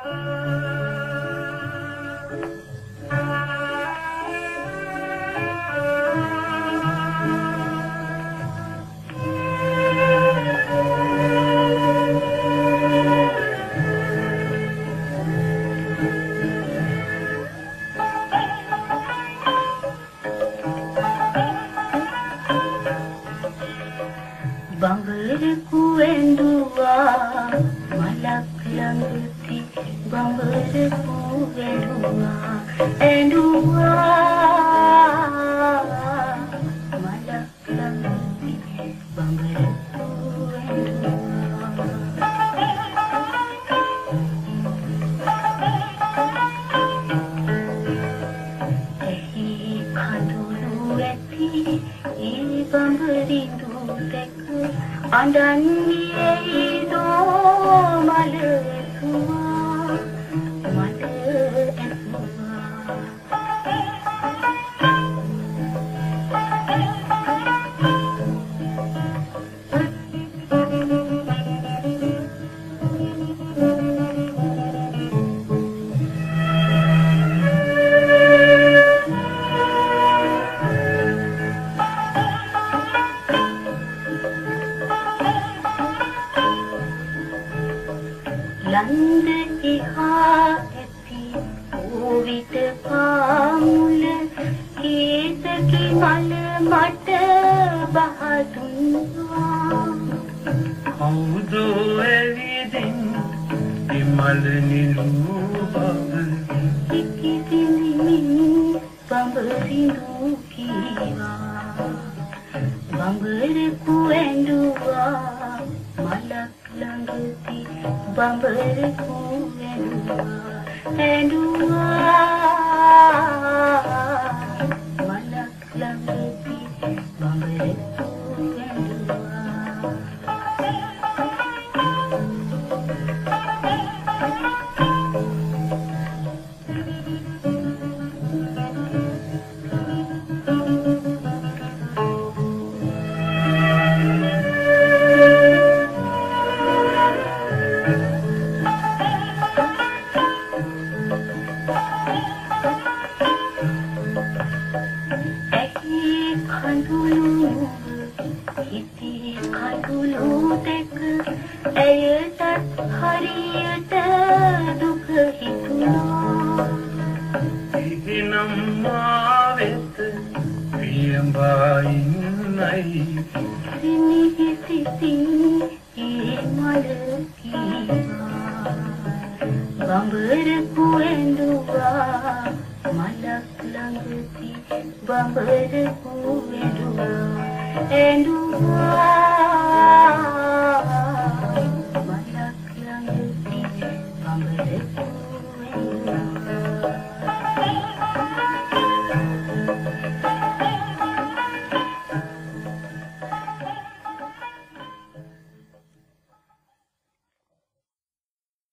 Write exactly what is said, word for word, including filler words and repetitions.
බඹරකු වැඳුවා මලක් ළඟදී බඹරකු වැඳුවා ඇඬුවා මලක් ළඟදී බඹරකු වැඳුවා එහි කඳුළු ඇති ඒ බඹරිඳු දැක අඬන්නේ දෝ මල ඇතුවා මල ලන්ද ඉහා ඇති ඕවිත පාමුල කේතකි මල මට බහදුන්වා කවුද එළිදින් ඉමල නිලූ බව ඉකිතිමින් බඹරිඳු කීවා බඹරකු ඇඬුවා මලක් ළඟදී බඹරකු වැඳුවා ඇඬුවා මලක් ළඟදී බඹරකු හිතේ කඳුළු දැක ඇයටත් හරියට දුක හිතුණා ඉහිනම් මා වෙත පියඹයින්නයි සිනිහි සිතින් ඒ මල කීවා බඹරකු ඇඬුවා මලක් ළඟදී බඹරකු වැඳුවා ඇඬුවා මලක් ළඟදී බඹරකු